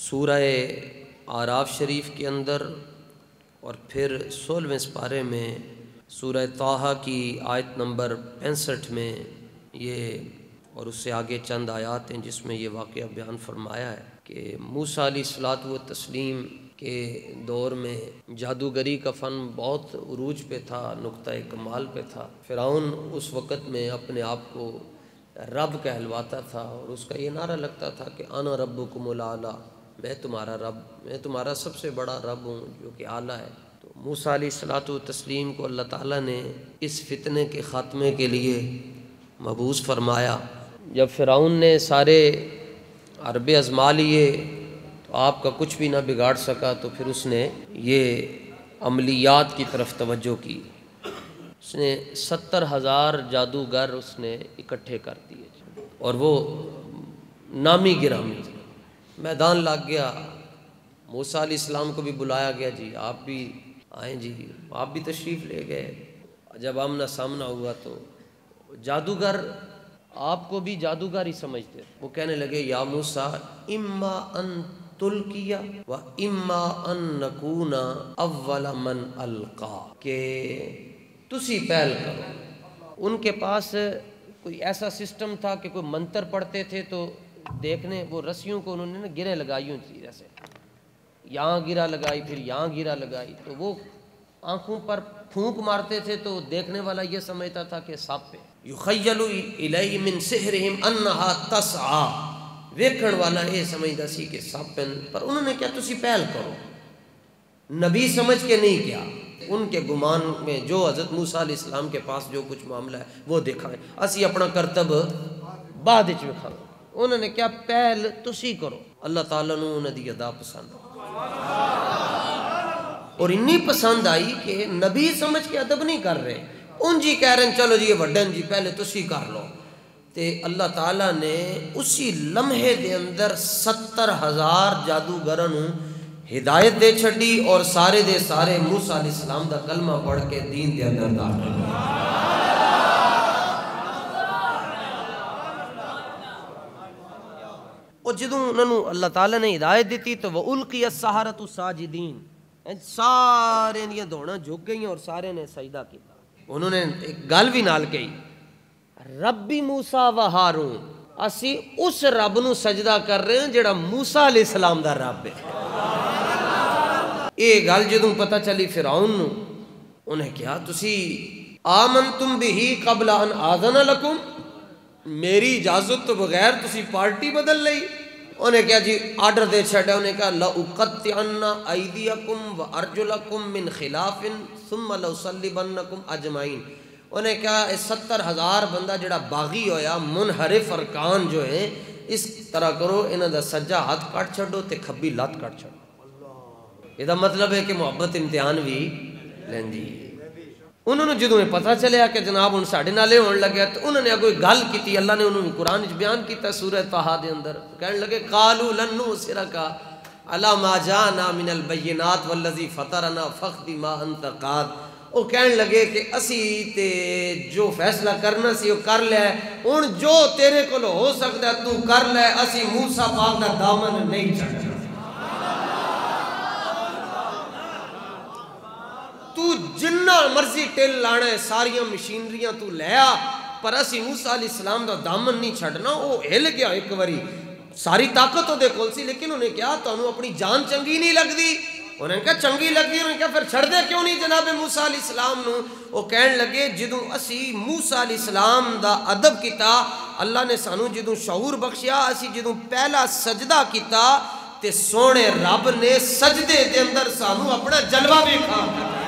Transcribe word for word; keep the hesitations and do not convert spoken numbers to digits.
سورہ اعراف شریف کے اندر اور پھر سولہویں سپارے میں سورہ طٰہٰ کی آیت نمبر پینسٹھ میں یہ اور اس سے آگے چند آیات ہیں جس میں یہ واقعہ بیان فرمایا ہے کہ موسیٰ علیہ الصلوۃ والتسلیم کے دور میں جادوگری کا فن بہت عروج پہ تھا، نقطہ کمال پہ تھا۔ فرعون اس وقت میں اپنے آپ کو رب کہلواتا تھا اور اس کا یہ نعرہ لگتا تھا کہ انا ربکم الاعلیٰ، میں تمہارا رب، میں تمہارا سب سے بڑا رب ہوں جو کہ اعلیٰ ہے۔ تو موسیٰ علیہ الصلوۃ والتسلیم کو اللہ تعالیٰ نے اس فتنے کے خاتمے کے لیے مبعوث فرمایا۔ جب فرعون نے سارے حربے آزما لیے تو آپ کا کچھ بھی نہ بگاڑ سکا، تو پھر اس نے یہ عملیات کی طرف توجہ کی۔ اس نے ستر ہزار جادوگر اس نے اکٹھے کر دیے اور وہ نامی گرامی میدان لگ گیا۔ موسیٰ علیہ السلام کو بھی بلایا گیا، جی آپ بھی آئیں، جی آپ بھی تشریف لے گئے۔ جب آمنا سامنا ہوا تو جادوگر آپ کو بھی جادوگر ہی سمجھتے، وہ کہنے لگے یا موسیٰ اما ان تلقی و اما ان نکون اول من القا، کہ تسی پہل کرو۔ ان کے پاس کوئی ایسا سسٹم تھا کہ کوئی منتر پڑھتے تھے تو دیکھنے وہ رسیوں کو انہوں نے نا گریں لگائی ہوں تھی، جیسے یہاں گرا لگائی پھر یہاں گرا لگائی، تو وہ آنکھوں پر پھونک مارتے تھے تو دیکھنے والا یہ سمجھتا تھا کہ سانپ پہ یخیل الیہ من سحرہم انہا تسعی، ویکھن والا یہ سمجھتا سی کہ سانپ پہ، پر انہوں نے کیا تسی پہل کرو، نبی سمجھ کے نہیں کیا۔ ان کے گمان میں جو حضرت موسیٰ علیہ السلام کے پاس جو کچھ معاملہ ہے وہ دکھائیں، اسی اپنا کرتب بعد وچ وکھاؤں۔ انہوں نے کیا پہل تسی کرو۔ اللہ تعالیٰ نے انہوں دی ادا پسند اور انی پسند آئی کہ نبی سمجھ کے ادب نہیں کر رہے، ان جی کہہ رہے ہیں چلو جی یہ وڈن جی پہلے تسی کر لو۔ تے اللہ تعالیٰ نے اسی لمحے دے اندر ستر ہزار جادوگروں ہدایت دے چھڑی اور سارے دے سارے موسیٰ علیہ السلام دا کلمہ پڑھ کے دین دے اندر داخل ہوئے۔ اور جدوں انہوں نے اللہ تعالیٰ نے ہدایت دیتی تو وَأُلْقِيَ السَّحَرَةُ سَاجِدِينَ، سارے دیا دوڑاں جھک گئیں اور سارے نے سجدہ کیا۔ انہوں نے ایک گل بھی نال کہی، ربی موسیٰ و ہارون، اسی اس رب نو سجدہ کر رہے ہیں جڑا موسیٰ علیہ السلام دا رب ہے۔ یہ گل جدوں پتہ چلی فرعون نو، انہیں کیا تسی آمنتم بہی قبل ان آذن لکم، میری اجازت تو بغیر تسی پارٹی بدل لئی۔ انہیں کیا جی آرڈر دے چھڑا، انہیں کہا لَأُقَطِّعَنَّ أَيْدِيَكُمْ وَأَرْجُلَكُمْ مِنْ خِلَافٍ ثُمَّ لَأُصَلِّبَنَّكُمْ أَجْمَعِينَ۔ انہیں کہا اس ستر ہزار بندہ جڑا باغی ہویا، منحرف ارکان جو ہیں، اس طرح کرو انہاں دا سجا ہاتھ کٹ چھڑو تے کھبی لات کٹ چھڑو۔ یہ دا مطلب ہے کہ محبت امتحان بھی لیندی۔ انہوں نے جدوں پتہ چلیا کہ جناب ان ساڑھے نالے ہون لگے تو انہوں نے کوئی گل کی، اللہ نے انہوں نے قرآن بیان کیتا سورہ طٰہٰ دے اندر، کہنے لگے قالوا لن نؤثرک علی ما جاءنا من البینات والذی فطرنا فاقض ما انت قاض۔ وہ کہنے لگے کہ اسی تے جو فیصلہ کرنا سی وہ کر لیا ہے، ہن جو تیرے کول ہو سکتا ہے تو کر لے، اسی موسیٰ پاک دا دامن نہیں چھڈنا۔ تو جنہ مرضی ٹل لانا ہے، ساریاں مشینریاں تو لیا، پر اسی موسیٰ علیہ السلام دا دامن نہیں چھڑنا۔ وہ ہل گیا ایک واری، ساری طاقت ہو دے کول سی، لیکن انہیں کیا تو اپنی جان چنگی نہیں لگ دی۔ انہیں کہا چنگی لگی، انہیں کہا پھر چھڑ دے کیوں نہیں جناب موسیٰ علیہ السلام نو۔ وہ کہنے لگے جدوں اسی موسیٰ علیہ السلام دا ادب کیتا، اللہ نے سانو جدوں شعور بخشیا، اسی جدوں پہلا سجدہ کیتا تے سونے رب نے سجدے دے اندر سانو اپنا جلوہ بھی کھا